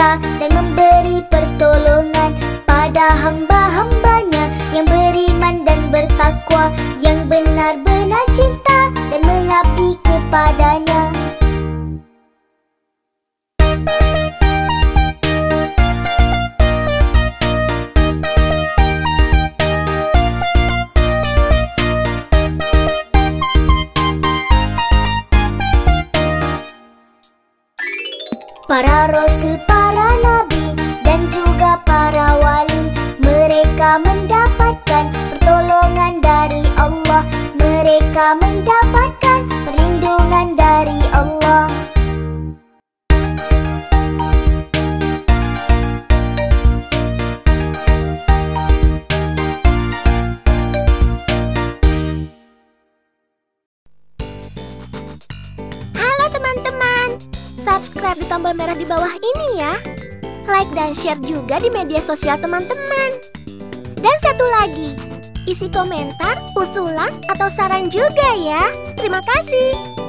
cinta dan memberi pertolongan pada hamba-hambanya yang beriman dan bertakwa, yang benar-benar cinta dan mengabdi kepadanya. Para rasul, para nabi, dan juga para wali, mereka mendapatkan pertolongan dari Allah. Mereka mendapatkan perlindungan dari Allah. Halo teman-teman, subscribe di tombol merah di bawah ini ya. Like dan share juga di media sosial teman-teman. Dan satu lagi, isi komentar, usulan, atau saran juga ya. Terima kasih.